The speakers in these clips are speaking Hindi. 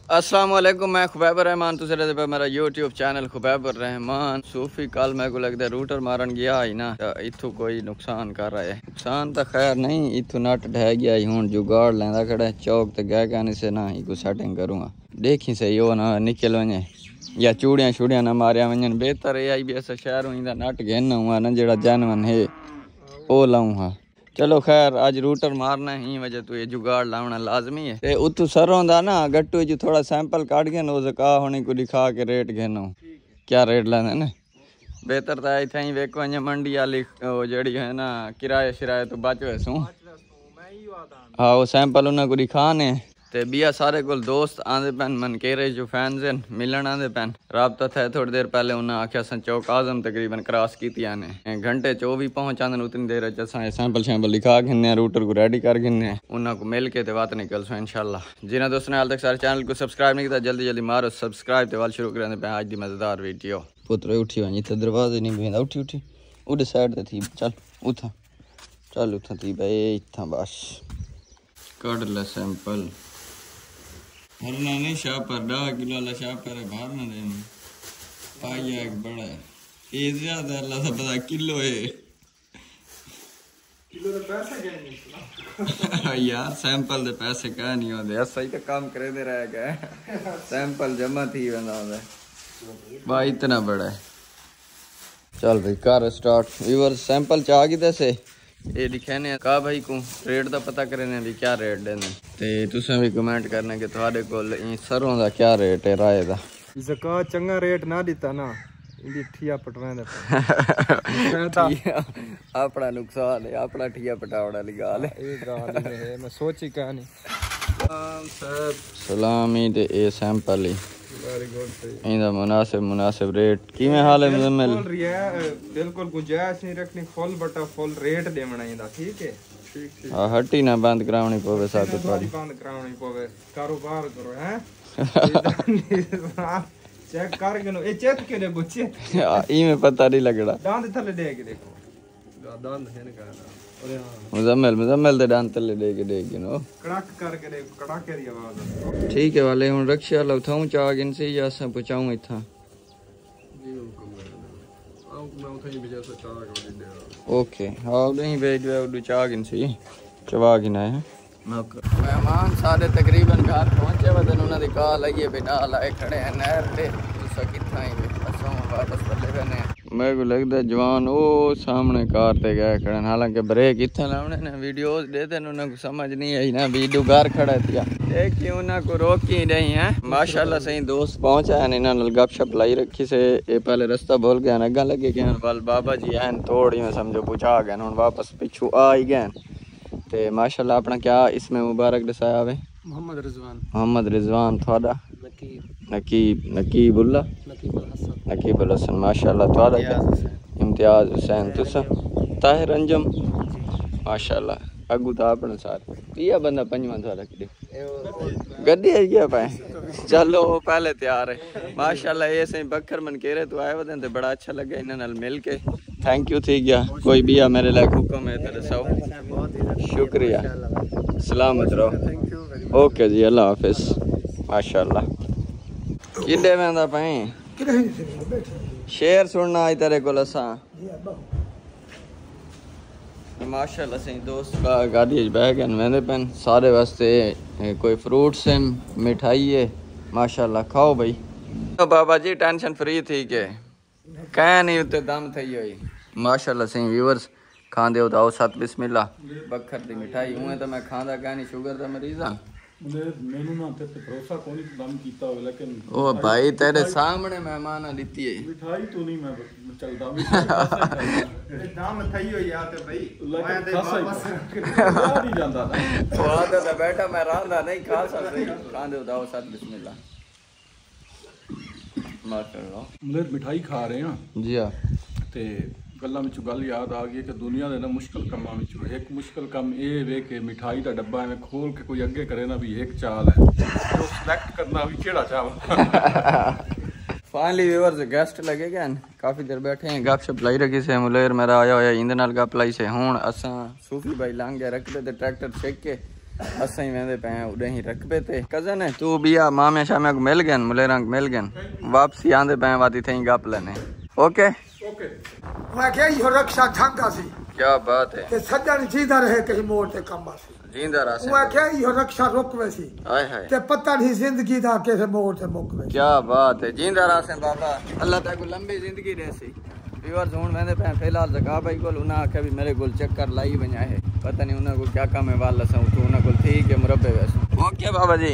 अस्सलाम वालेकुम, मैं खुबैब रहमान। तुझे रहते पे मेरा यूट्यूब चैनल खुबैब रहमान सूफी। कल मैं को लगता है रूटर मारन गया ही ना, इथू कोई नुकसान कर रहा है। नुकसान तो खैर नहीं, इथू नट ढह गया ही। हूँ जुगाड़ लेंदा खड़ा चौक तो गए कहने से ना ही कुछ सेटिंग करूँगा। देखी सही वो ना निकल वने या चूड़ियाँ छुड़ियाँ ना मारिया वजन। बेहतर ये आई भी ऐसा शहरों ही नट घेना हुआ ना जरा जानवन है वो लाऊँ हाँ। चलो खैर आज रूटर मारना ही वजह तो ये जुगाड़ लाना लाजमी है। ते उतू सरों दा ना गट्टू जो थोड़ा सैंपल काट के नो जका होने को दिखा के रेट घेनो क्या रेट लेंदे ने। बेहतर तो इतना ही वेको अं मंडी वाली जड़ी है ना किराए शिराए तो बच वैसू। हाँ वो सैंपल उन्हें को दिखाने ते बिया सारे को दोस्त आंदे पैन मन केरे जो फैंस हैं मिलन आंदे पैन। राबता था थोड़ी देर पहले उन्हें आख्या सन चौक आजम तकरीबन क्रॉस की घंटे चो भी पहुंच आंदे उतनी देर असा सैंपल शैंपल लिखा गिने रूटर को रेडी कर गिने उन्हें को मिल के बात निकल सो इंशाल्लाह। जिन्हें दोस्तों ने हाल तक सारे चैनल को सब्सक्राइब नहीं किया जल्दी जल्दी मारो सब्सक्राइब वाल शुरू करें पे आज की मजेदार वीडियो। पुत्र उठी वही तो दरवाजे नहीं बेंदा उठी उठी उधर साइड ते थी चल उठा चल उठा थी भाई इतना बस कट ले सैंपल हरना नहीं शाह पर 10 किलो वाला शाह पर बाहर ना दे पाया एक बड़ा है ये ज्यादा अल्लाह से पता किलो है किलो का पैसा क्या नहीं यार सैंपल दे पैसे क्या नहीं होते यार सही तो काम करे दे रहा है सैंपल जमा थी बंदा होता भाई इतना बड़ा है। चल भाई कर स्टार्ट व्यूअर सैंपल चाह की दसे ये लिखे ने कहा भाई को रेट का पता करने भी क्या रेट देने ते तुसें भी कमेंट करने कि थोड़े को सरों का क्या रेट है राय का जका चंगा रेट ना दिता ना इंदी ठिया पटवांदा अपना नुकसान है अपना ठिया पटावड़ा वाली गाल है ये गाल है मैं सोची कहानी सब सलामी ते ए सैंपल ही वेरी गुड इंदा मुनासिब रेट की में हाल है मुजम्मिल बोल रही है बिल्कुल गुंजाइश नहीं रखनी फुल बटा फुल रेट देवना इंदा ठीक है ठीक हां हट्टी ना बंद करावनी पवे साथ थोड़ी बंद करावनी पवे कारोबार करो हैं चेक करके नो ए चेक के ले बुच्चे ई में पता नहीं लगड़ा दांत थले दे के देखो दांत है ना कहना अरे हां मुजम्मिल दे दांत थले दे के नो कड़क करके देखो कड़ाके दी आवाज ठीक है वाले हुन रक्षा लो थाऊ चा गिन से या सा पहुंचाऊं इथा जी हुकुम है आओ मैं उठा ही भेजा सा चा के दे ओके हां नहीं भेज दो उडू चा गिन से चवा गिना है मेहमान सारे तकरीबन घर पहुंचे वदन उन्होंने कॉल आई है बेटा लाए खड़े हैं नहर पे उसका कितना ही असों वापस पल्ले बने मेरे को लगता है जवान वो सामने कार पे गए खड़े हालांकि ब्रेक इतना लाने ने वीडियोस देते उन्हें को समझ नहीं आई ना वीडियो घर खड़ा थिया देखिए उन्हें को रोक ही नहीं है माशाल्लाह सही दोस्त पहुंचा है इन्होंने गपशप लाई रखी से ये पहले रास्ता बोल गया अग्गा लगे गए वाल बाबा जी हैं थोड़ी में समझो पूछा गए हूँ वापस पिछू आ ही गए ते माशाल्लाह अपना क्या इसमें मुबारक दसाया हुए मोहम्मद रिजवान थोड़ा नकीबुल्ला नकीबुल हसन माशाल्लाह थोड़ा इम्तियाज हुसैन तुसा ताहिर अंजम माशाल्लाह अगू तो अपने सारे ये बंदा पंजवा थोड़ा कि गड्डी है क्या पाए चलो पहले तैयार है माशाल्लाह ये सही बखर मन कह रहे तो आए वदन ते बड़ा अच्छा लगा इन्हां नाल मिल के थैंक यू थी गया कोई भी मेरे लायक हुक्म है तो दसाओ शुक्रिया सलामत रहो ओके जी अल्लाह हाफिज माशाल्लाह किडे वेंदा पाए शेर सुनना आई तेरे को असा माशाल्लाह सही दोस्त गाड़ी बैग वेंदे पेन सारे वास्ते कोई फ्रूट्स हैं मिठाई है माशाल्लाह खाओ भाई तो बाबा जी टेंशन फ्री थी के कह नहीं उत्ते दम थी हुई माशाल्लाह सही व्यूअर्स खांदे हो तो सत बिस्मिल्लाह बखर दी मिठाई हुए तो मैं खांदा क्या नहीं शुगर का मरीज हाँ मेनू ना ते भरोसा कोनी दम कीता हो लेकिन ओ भाई तेरे सामने मेहमान लीती है मिठाई तो नहीं मैं चलदा भी दम थई हो यार ते भाई मैं ते वापस नहीं जांदा ना स्वाद तो बेटा मैं रांदा नहीं खा सकती खांदे हो सत बिस्मिल्लाह माशाल्लाह मतलब मिठाई खा रहे हैं जी हां ते गल्लां विच गल याद आ गई कि दुनिया दे ना मुश्किल कमां विच एक मुश्किल काम ये वे कि मिठाई दा डब्बा एवें खोल के कोई अगे करे ना भी एक चाल है तो सिलेक्ट करना भी केड़ा चाव फाइनली व्यूअर्स गेस्ट लगे गए काफ़ी देर बैठे हैं गपशप लाई रखी से मुलेर मेरा आया होया इंद नाल गप लाई से हुण असां सूफी भाई लांघ गया रखते ते ट्रैक्टर चेक के असां ही वेंदे पे उड़े ही रकबे ते कजन है तू बिया मामे शामे को मिल गन मुले रंग मिल गन वापसी आंदे पे वाती थई गप लेने ओके ओके मैं क्या यो रक्षा ढंगा सी क्या बात है ते सज्जन जीदा रहे कहीं मोड़ ते कम सी जिंदा रहे मैं क्या यो रक्षा रुकवे सी हाय हाय ते पता नहीं जिंदगी दा कैसे मोड़ ते मुकवे क्या बात है जिंदा रहे बाबा अल्लाह ताला को लंबी जिंदगी दे सी व्यूअर्स हुन वेंदे पे फिलहाल जका भाई को उन्हें आखे भी मेरे को चक्कर लाई वना है पता नहीं उन्हें को क्या काम है वाला सा तो उन्हें को ठीक है मुरब्बे वैसे ओके बाबा जी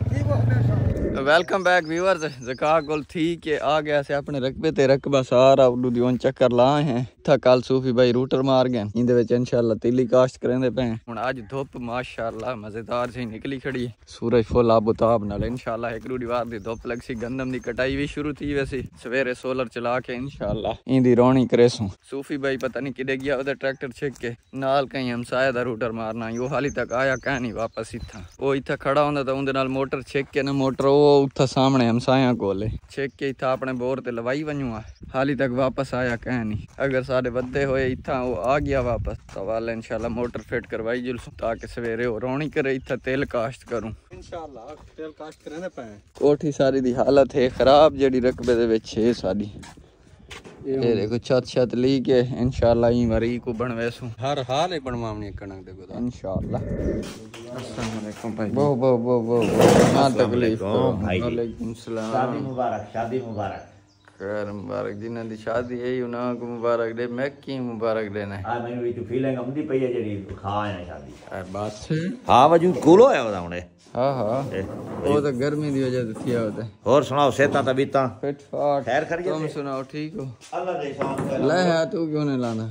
वेलकम बैक व्यूअर्स जका को ठीक है आ गया से अपने रकबे ते रकबा सारा उडू दी चक्कर लाए हैं था कल सूफी भाई रूटर मार गए इंदे विच इंशाल्लाह तीली काश्त करेंदे पे हुन आज धुप माशाल्लाह मजेदार सी निकली खड़ी है सूरज फुल आबोताब नाल इंशाल्लाह एक रूडी वार दी धुप लग सी गंदम दी कटाई भी शुरू थी वैसे सवेरे सोलर चला के इंशाल्लाह इंदी रोनी करेसू सूफी भाई पता नहीं किदे गया उधर ट्रैक्टर छिक के नाल कहीं हमसाया दा रूटर मारना यो हाली तक आया कह नहीं वापस इथा ओ इथा खड़ा होंदा तो उंदे नाल मोटर छिक के ना मोटर ओ उथा सामने हमसाया कोले छिक के इथा अपने बोर ते लवाई वणू हाली तक वापस आया कह नहीं अगर सारे बदे होए इथा वो आ गया वापस तो वाले इंशाल्लाह मोटर फिट करवाई जुलसू ताकि सवेरे हो रोनी करे इथा तेल काश्त करूं इंशाल्लाह तेल काश्त करने पे कोठी सारी दी हालत है खराब जेडी रकबे दे विच है साडी ये देखो छत ली के इंशाल्लाह ई मरी को बनवेसू हर हाल एक बनवावनी कणक देखो तो इंशाल्लाह अस्सलाम वालेकुम भाई वो ना तकलीफ वालेकुम सलाम शादी मुबारक खैर मुबारक जिन्हां दी शादी है उन्हां को मुबारक दे मैं की मुबारक देना है आ मैनू भी तो फीलिंग आंदी पई है जेडी खा है शादी बस हां वजू कूल होया ओदा हुणे हाँ वो तो गर्मी दी वजह से थिया होता है और सुनाओ सेता तबीता फिट फाट खैर खैरियत तुम सुनाओ ठीक हो अल्लाह दे शान ले है तू क्यों नहीं लाना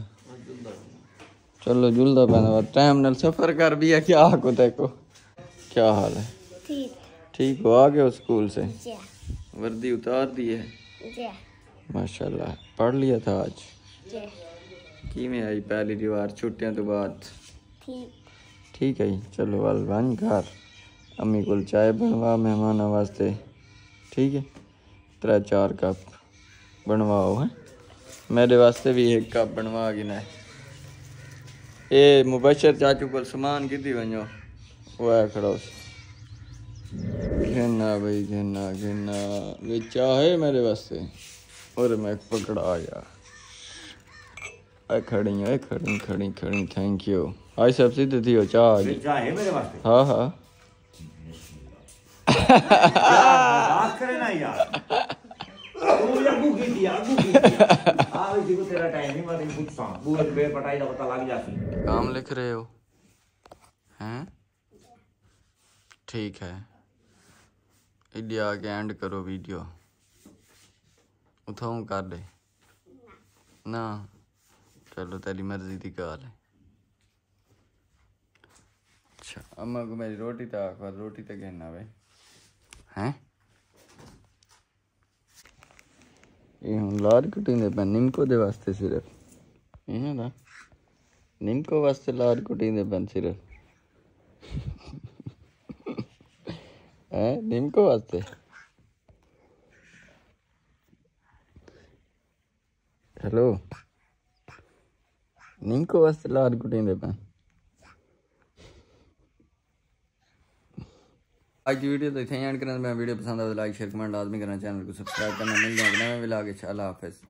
चलो जुलदा पैना टाइम नाल सफर कर भी है क्या को देखो क्या हाल है ठीक हो आ गए हो स्कूल से वर्दी उतार दी है माशाल्लाह पढ़ लिया था आज की में आई पहली दीवार छुट्टियां तो बाद ठीक है चलो वाल बन घर अम्मी को चाय बनवा मेहमान वास्ते ठीक है 3-4 कप बनवाओ है मेरे वास्ते भी 1 कप बनवा गिना ये मुबशर चाचू को सामान किती वञो वो है खड़ो घिना भाई घिना घिना वे चाहे मेरे वास्ते और मैं पकड़ा यार खड़ी थैंक यू आई सब सीधे थी हो चाह चाहे मेरे वास्ते हाँ हाँ बात करे ना यार तू अगू की दिया आ वे को तेरा टाइम नहीं मैं पूछता बूए बे पटाई दा पता लग जासी काम लिख रहे हो हैं ठीक है इंडिया के एंड करो वीडियो उठाऊं कर दे ना चलो तेरी मर्जी की गाल है अच्छा अम्मा को मेरी रोटी तक रोटी तक कहना भाई हैं ये हम लार कुटी पे निमको दे वास्ते सिर्फ इन्हें ना निमको वास्ते लार कुटी पे सिर्फ है निमको वास्ते हेलो निमको वास्ते लार कुटी पे आज की वीडियो तो इतना एंड करना मैं वीडियो पसंद आए तो लाइक शेयर कमेंट लाजमी करना चैनल को सब्सक्राइब करना मिल जाएगा नए मिला के अल्लाह हाफिज़।